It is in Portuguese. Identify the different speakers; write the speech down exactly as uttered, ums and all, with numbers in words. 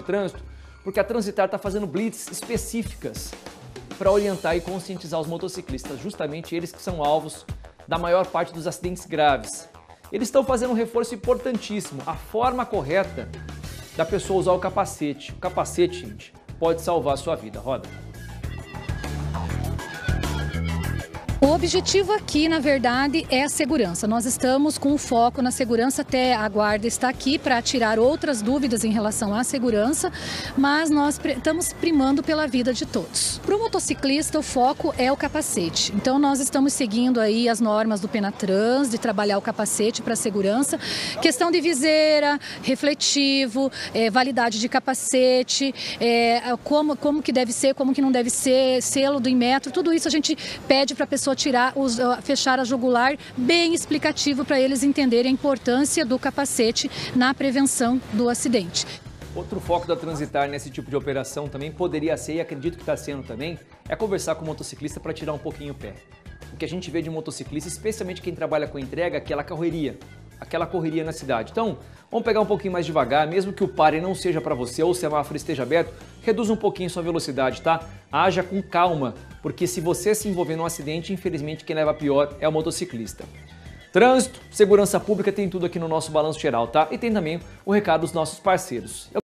Speaker 1: de Trânsito, porque a Transitar está fazendo blitz específicas para orientar e conscientizar os motociclistas, justamente eles que são alvos da maior parte dos acidentes graves. Eles estão fazendo um reforço importantíssimo, a forma correta da pessoa usar o capacete. O capacete, gente, pode salvar a sua vida. Roda.
Speaker 2: O objetivo aqui, na verdade, é a segurança. Nós estamos com o foco na segurança, até a guarda está aqui para tirar outras dúvidas em relação à segurança, mas nós estamos primando pela vida de todos. Para o motociclista, o foco é o capacete. Então, nós estamos seguindo aí as normas do Penatrans, de trabalhar o capacete para a segurança. Questão de viseira, refletivo, é, validade de capacete, é, como, como que deve ser, como que não deve ser, selo do Inmetro, tudo isso a gente pede para a pessoa tirar, os, fechar a jugular, bem explicativo para eles entenderem a importância do capacete na prevenção do acidente.
Speaker 1: Outro foco da Transitar nesse tipo de operação também poderia ser, e acredito que está sendo também, é conversar com o motociclista para tirar um pouquinho o pé. O que a gente vê de motociclista, especialmente quem trabalha com entrega, é aquela correria, aquela correria na cidade. Então, vamos pegar um pouquinho mais devagar, mesmo que o pare não seja para você ou o semáforo esteja aberto, reduza um pouquinho sua velocidade, tá? Haja com calma, porque se você se envolver num acidente, infelizmente quem leva pior é o motociclista. Trânsito, segurança pública, tem tudo aqui no nosso Balanço Geral, tá? E tem também o recado dos nossos parceiros.